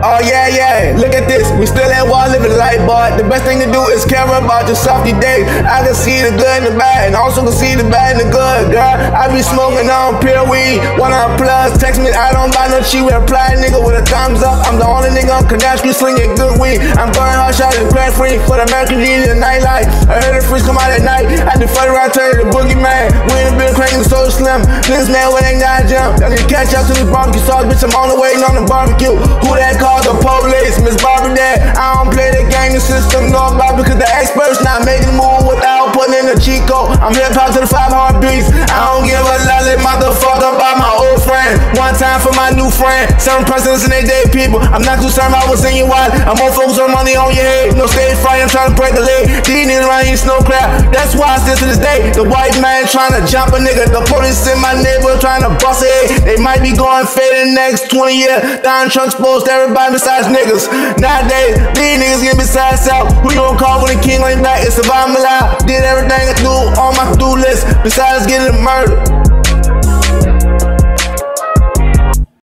Oh yeah, look at this, we still at war living life, boy. The best thing to do is care about your softy days. I can see the good and the bad, and also can see the bad and the good, girl. I be smoking on pure weed, 100+, text me, I don't buy no cheap, reply nigga with a thumbs up. I'm the only nigga on Kardashian slinging good weed. I'm burning hard shots and crack free for the American Union nightlife. I heard the freaks come out at night, I did fuck around turn to the boogeyman. We ain't been cranking so slim, niggas man when they got jump. I need to catch up to this barbecue sauce, bitch, I'm on the way on the barbecue. Who that called the police? Miss Barbara Dad. I don't play the game, the system know about because the experts not making the move without putting in the cheat code. I'm hip hop to the 5 heartbeats. I don't give a lolly motherfucker about my old friend. One time for my new friend. Certain presidents and they dead people. I'm not concerned about what's in your wallet. I'm more focused on money on your head. No stage fright, I'm trying to break the leg. These niggas around here snow crap. That's why I still to this day. The white man trying to jump a nigga. The police in my neighborhood trying to bust it. They might be going fed in the next 20 years. Down truck exposed to everybody besides niggas. Nowadays, these niggas getting beside self. Who you gonna call when the king ain't back? It's survival alive. Did everything I do on my to-do list besides getting murdered.